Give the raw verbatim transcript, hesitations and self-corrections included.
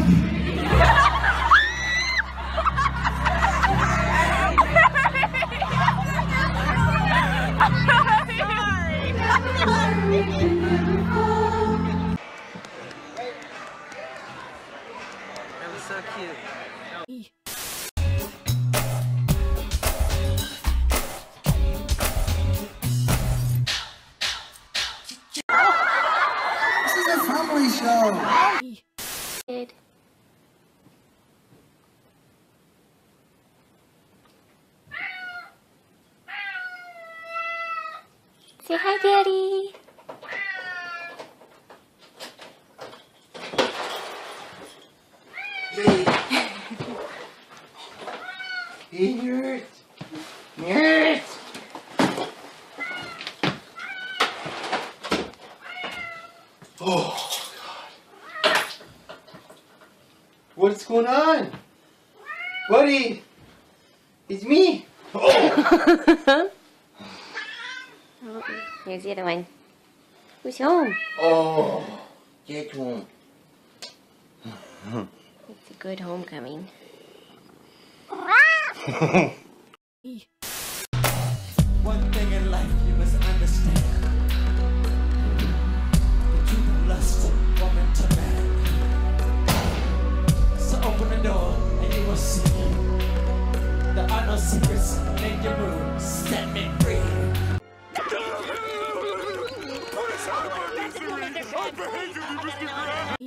That was so cute. This is a family show. Good. Say hi, Daddy. Nerd. Nerd. Oh, God. What's going on? Buddy. It's me. Oh. Oh, here's the other one. Who's home? Oh. Get home. It's a good homecoming. One thing in life you must understand. That you can lust woman to man. So open the door and you will see. There are no secrets in your room. Set me free. Put us out of our misery. I behead you, Mister Grant.